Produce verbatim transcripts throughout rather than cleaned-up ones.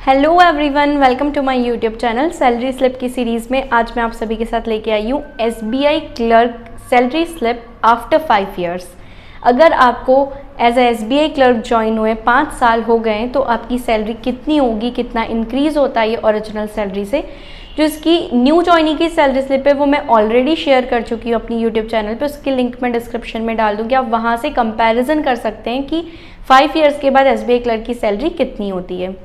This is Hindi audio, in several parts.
Hello everyone, welcome to my YouTube channel. Salary slip की सीरीज़ में आज मैं आप सभी के साथ लेके आई हूँ SBI clerk salary slip after five years. अगर आपको as a SBI clerk join हुए पाँच साल हो गए तो आपकी सैलरी कितनी होगी, कितना इंक्रीज़ होता है ये ओरिजिनल सैलरी से। जो इसकी न्यू ज्वाइनिंग की सैलरी स्लिप है वो मैं ऑलरेडी शेयर कर चुकी हूँ अपनी यूट्यूब चैनल पे, उसकी लिंक मैं डिस्क्रिप्शन में डाल दूँगी। आप वहाँ से कंपैरिजन कर सकते हैं कि फाइव ईयर्स के बाद एसबीआई क्लर्क की सैलरी कितनी होती है।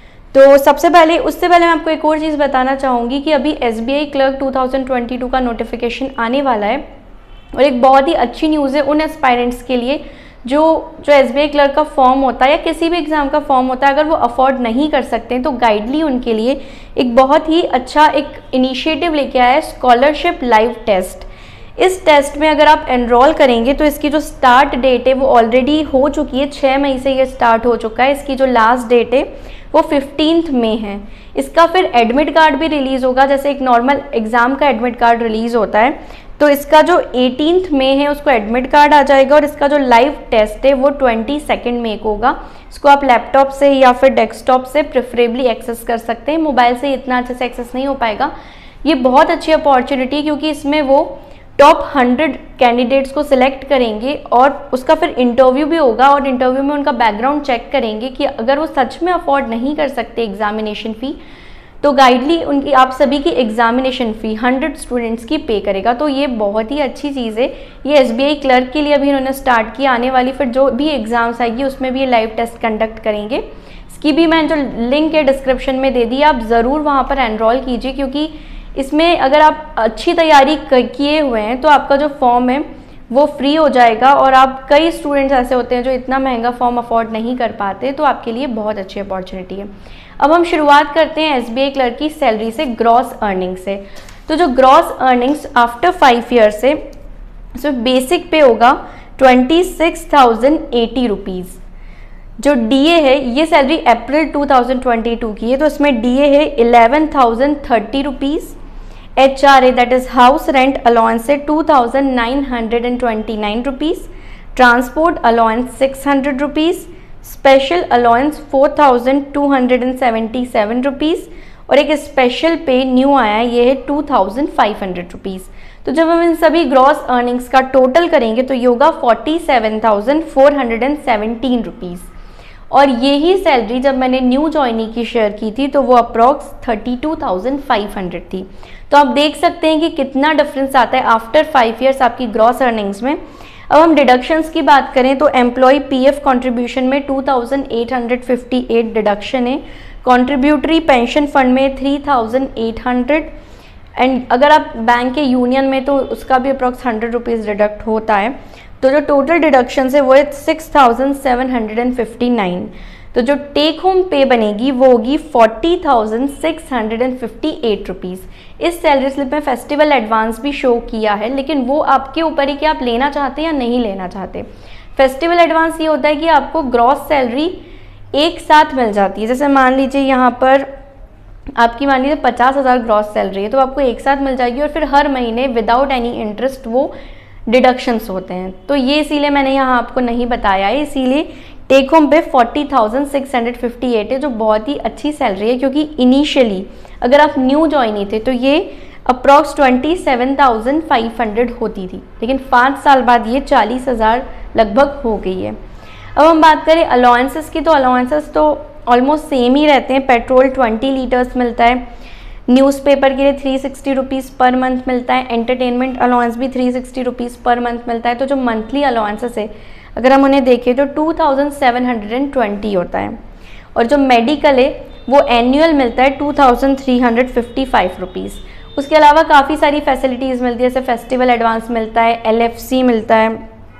तो सबसे पहले उससे पहले मैं आपको एक और चीज़ बताना चाहूँगी कि अभी SBI clerk two thousand twenty two का नोटिफिकेशन आने वाला है और एक बहुत ही अच्छी न्यूज़ है उन एस्पायरेंट्स के लिए जो जो एसबीआई क्लर्क का फॉर्म होता है या किसी भी एग्ज़ाम का फॉर्म होता है, अगर वो अफोर्ड नहीं कर सकते हैं तो गाइडली उनके लिए एक बहुत ही अच्छा एक इनिशिएटिव लेके आया है, स्कॉलरशिप लाइव टेस्ट। इस टेस्ट में अगर आप एनरोल करेंगे तो इसकी जो स्टार्ट डेट है वो ऑलरेडी हो चुकी है, छः मई से ये स्टार्ट हो चुका है। इसकी जो लास्ट डेट है वो फिफ्टींथ मई है। इसका फिर एडमिट कार्ड भी रिलीज़ होगा, जैसे एक नॉर्मल एग्ज़ाम का एडमिट कार्ड रिलीज़ होता है, तो इसका जो एटीनथ मई है उसको एडमिट कार्ड आ जाएगा और इसका जो लाइव टेस्ट है वो ट्वेंटी सेकेंड मई को होगा। इसको आप लैपटॉप से या फिर डेस्कटॉप से प्रेफरेबली एक्सेस कर सकते हैं, मोबाइल से इतना अच्छे से एक्सेस नहीं हो पाएगा। ये बहुत अच्छी अपॉर्चुनिटी है क्योंकि इसमें वो टॉप हंड्रेड कैंडिडेट्स को सिलेक्ट करेंगे और उसका फिर इंटरव्यू भी होगा और इंटरव्यू में उनका बैकग्राउंड चेक करेंगे कि अगर वो सच में अफोर्ड नहीं कर सकते एग्जामिनेशन फ़ी तो गाइडली उनकी आप सभी की एग्जामिनेशन फ़ी हंड्रेड स्टूडेंट्स की पे करेगा। तो ये बहुत ही अच्छी चीज़ है। ये एसबीआई क्लर्क के लिए अभी इन्होंने स्टार्ट किया, आने वाली फिर जो भी एग्ज़ाम्स आएगी उसमें भी ये लाइव टेस्ट कंडक्ट करेंगे। इसकी भी मैं जो लिंक है डिस्क्रिप्शन में दे दी, आप ज़रूर वहाँ पर एनरोल कीजिए क्योंकि इसमें अगर आप अच्छी तैयारी किए हुए हैं तो आपका जो फॉर्म है वो फ्री हो जाएगा और आप कई स्टूडेंट्स ऐसे होते हैं जो इतना महंगा फॉर्म अफोर्ड नहीं कर पाते, तो आपके लिए बहुत अच्छी अपॉर्चुनिटी है। अब हम शुरुआत करते हैं एसबीआई क्लर्क की सैलरी से, ग्रॉस अर्निंग से। तो जो gross earnings after five years से सो बेसिक पे होगा twenty six thousand eighty rupees. जो डीए है ये salary April two thousand twenty two की है, तो इसमें डीए है eleven thousand thirty rupees. H R A that is house rent allowance है two thousand nine hundred and twenty nine rupees. Transport allowance six hundred rupees. Special allowance four thousand two hundred and seventy seven rupees और एक स्पेशल पे न्यू आया है, ये है two thousand five hundred rupees. तो जब हम इन सभी ग्रॉस अर्निंग्स का टोटल करेंगे तो ये होगा forty seven thousand four hundred and seventeen rupees. और यही सैलरी जब मैंने न्यू ज्वाइनिंग की शेयर की थी तो वो approx thirty two thousand five hundred थी। तो आप देख सकते हैं कि कितना डिफरेंस आता है आफ्टर फाइव इयर्स आपकी ग्रॉस अर्निंग्स में। अब हम डिडक्शंस की बात करें तो एम्प्लॉय पीएफ कंट्रीब्यूशन में two thousand eight hundred fifty eight deduction है, कंट्रीब्यूटरी पेंशन फंड में three thousand eight hundred, and अगर आप बैंक के यूनियन में तो उसका भी अप्रॉक्स हंड्रेड रुपीज़ डिडक्ट होता है। तो जो टोटल डिडक्शन है वो है six thousand seven hundred and fifty nine. तो जो टेक होम पे बनेगी वो होगी forty thousand six hundred and fifty eight rupees. इस सैलरी स्लिप में फेस्टिवल एडवांस भी शो किया है, लेकिन वो आपके ऊपर है कि आप लेना चाहते हैं या नहीं लेना चाहते। फेस्टिवल एडवांस ये होता है कि आपको ग्रॉस सैलरी एक साथ मिल जाती है। जैसे मान लीजिए यहाँ पर आपकी मान लीजिए पचास हज़ार ग्रॉस सैलरी है तो आपको एक साथ मिल जाएगी और फिर हर महीने विदाउट एनी इंटरेस्ट वो डिडक्शंस होते हैं। तो ये इसीलिए मैंने यहाँ आपको नहीं बताया है, इसीलिए take home pay forty thousand six hundred fifty eight है, जो बहुत ही अच्छी सैलरी है क्योंकि इनिशियली अगर आप न्यू ज्वाइन थे तो ये approx twenty seven thousand five hundred होती थी, लेकिन पाँच साल बाद ये चालीस हज़ार लगभग हो गई है। अब हम बात करें अलाउंसेस की, तो अलाउंसेस तो ऑलमोस्ट सेम ही रहते हैं। पेट्रोल ट्वेंटी लीटर्स मिलता है, न्यूज़पेपर के लिए three sixty rupees per month मिलता है, एंटरटेनमेंट अलाउंस भी three sixty rupees per month मिलता है। तो जो मंथली अलाउंसेस है अगर हम उन्हें देखें तो two thousand seven hundred and twenty होता है और जो मेडिकल है वो एनुअल मिलता है two thousand three hundred fifty five rupees. उसके अलावा काफ़ी सारी फैसिलिटीज़ मिलती है, जैसे फेस्टिवल एडवांस मिलता है, एलएफसी मिलता है,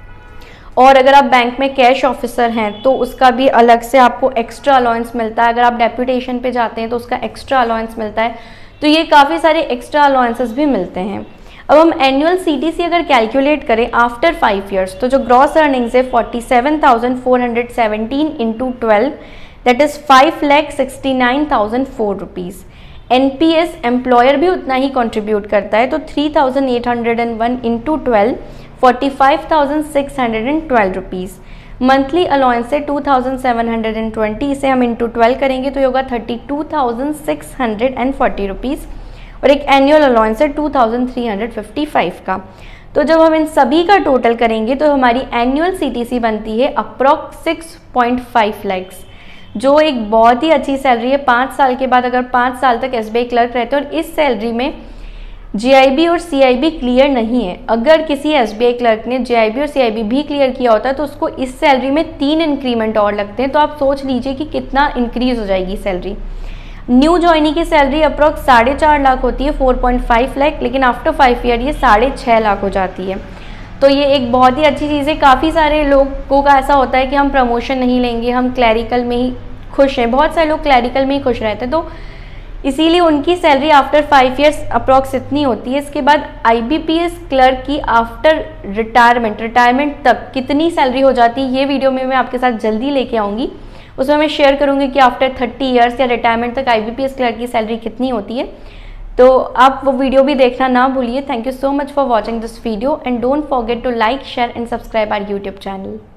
और अगर आप बैंक में कैश ऑफिसर हैं तो उसका भी अलग से आपको एक्स्ट्रा अलाउंस मिलता है। अगर आप डेप्यूटेशन पे जाते हैं तो उसका एक्स्ट्रा अलाउंस मिलता है। तो ये काफ़ी सारे एक्स्ट्रा अलाउंसेस भी मिलते हैं। अब हम एनुअल सीटीसी अगर कैलकुलेट करें आफ्टर फाइव इयर्स तो जो ग्रॉस अर्निंग्स है forty seven thousand four hundred seventeen into twelve that is five lakh sixty nine thousand four rupees. NPS employer भी उतना ही कंट्रीब्यूट करता है, तो three thousand eight hundred and one into twelve forty five thousand six hundred and twelve rupees. Monthly allowance है two thousand seven hundred twenty, इसे हम इंटू ट्वेल्व करेंगे तो ये होगा thirty two thousand six hundred forty rupees, और एक एनुअल अलाउंस है two thousand three hundred fifty five का। तो जब हम इन सभी का टोटल करेंगे तो हमारी एनुअल सीटीसी बनती है approx six point five lakhs, जो एक बहुत ही अच्छी सैलरी है। पाँच साल के बाद अगर पाँच साल तक एसबीआई क्लर्क रहते हैं और इस सैलरी में जीआईबी और सीआईबी क्लियर नहीं है, अगर किसी एसबीआई क्लर्क ने जीआईबी और सीआईबी भी क्लियर किया होता है तो उसको इस सैलरी में तीन इंक्रीमेंट और लगते हैं। तो आप सोच लीजिए कि कितना इंक्रीज हो जाएगी सैलरी। न्यू ज्वाइनी की सैलरी अप्रॉक्स साढ़े चार लाख होती है, फोर पॉइंट फाइव लाख, लेकिन आफ्टर फाइव ईयर ये साढ़े छः लाख हो जाती है। तो ये एक बहुत ही अच्छी चीज़ है। काफ़ी सारे लोगों का ऐसा होता है कि हम प्रमोशन नहीं लेंगे, हम क्लैरिकल में ही खुश हैं, बहुत सारे लोग क्लैरिकल में ही खुश रहते हैं, तो इसीलिए उनकी salary after five years approx इतनी होती है। इसके बाद आईबीपीएस क्लर्क की आफ्टर रिटायरमेंट रिटायरमेंट तक कितनी सैलरी हो जाती है, ये वीडियो में मैं आपके साथ जल्दी लेके आऊँगी। उसमें मैं शेयर करूँगी कि आफ्टर थर्टी इयर्स या रिटायरमेंट तक आईबीपीएस क्लर्क की सैलरी कितनी होती है। तो आप वो वीडियो भी देखना ना भूलिए। Thank you so much for watching this video and don't forget to like, share and subscribe our YouTube channel.